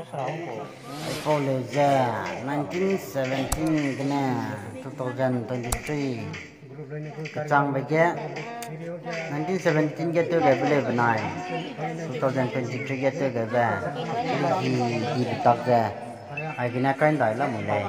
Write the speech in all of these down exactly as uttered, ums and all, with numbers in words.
Heleu nineteen seventeen kena twenty twenty-three kacang bagai nineteen seventeen get to get believe nine twenty twenty-three get to get back di di betak je ai kena kain dah lah mulai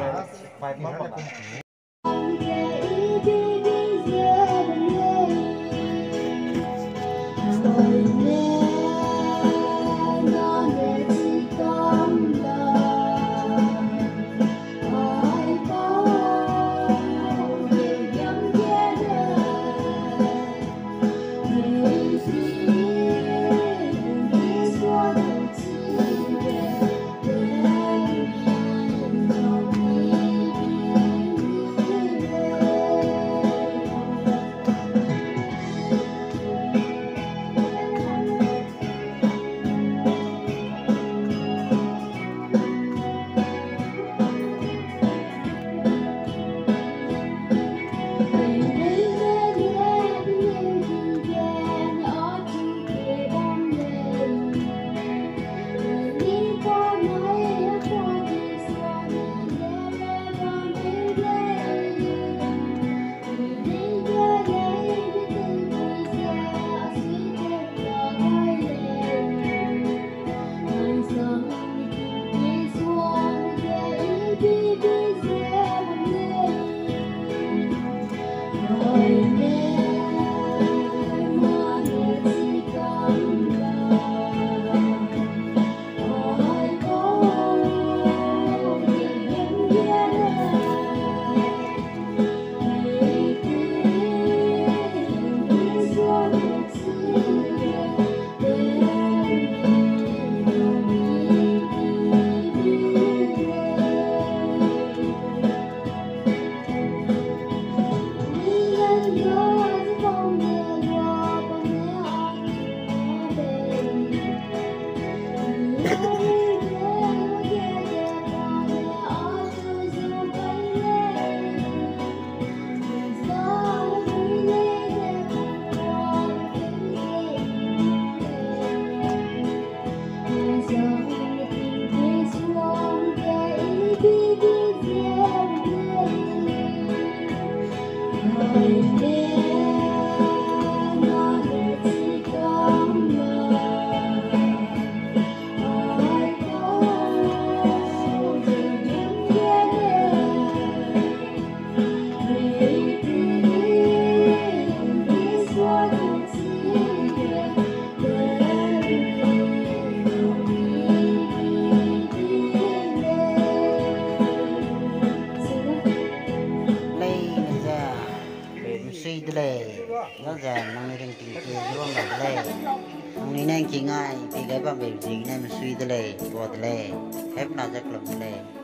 nó già năng này đang tìm kiếm đúng không bạn lệ năng này đang chỉ ngay thì cái bạn bị gì nên suy tới lệ bỏ tới lệ ép nào chắc lắm lệ